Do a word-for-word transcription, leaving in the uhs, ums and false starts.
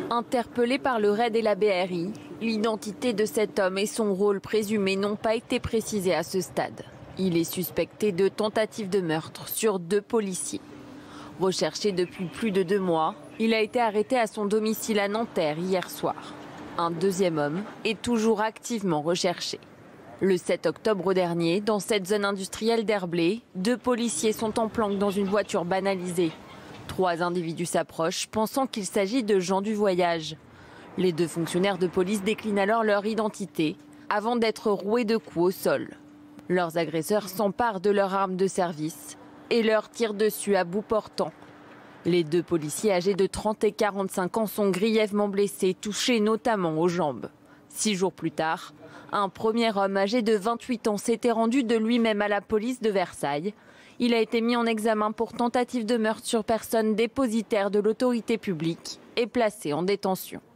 Interpellé par le raid et la B R I, l'identité de cet homme et son rôle présumé n'ont pas été précisés à ce stade. Il est suspecté de tentative de meurtre sur deux policiers. Recherché depuis plus de deux mois, il a été arrêté à son domicile à Nanterre hier soir. Un deuxième homme est toujours activement recherché. Le sept octobre dernier, dans cette zone industrielle d'Herblay, deux policiers sont en planque dans une voiture banalisée. Trois individus s'approchent, pensant qu'il s'agit de gens du voyage. Les deux fonctionnaires de police déclinent alors leur identité, avant d'être roués de coups au sol. Leurs agresseurs s'emparent de leur arme de service et leur tirent dessus à bout portant. Les deux policiers âgés de trente et quarante-cinq ans sont grièvement blessés, touchés notamment aux jambes. Six jours plus tard, un premier homme âgé de vingt-huit ans s'était rendu de lui-même à la police de Versailles. Il a été mis en examen pour tentative de meurtre sur personne dépositaire de l'autorité publique et placé en détention.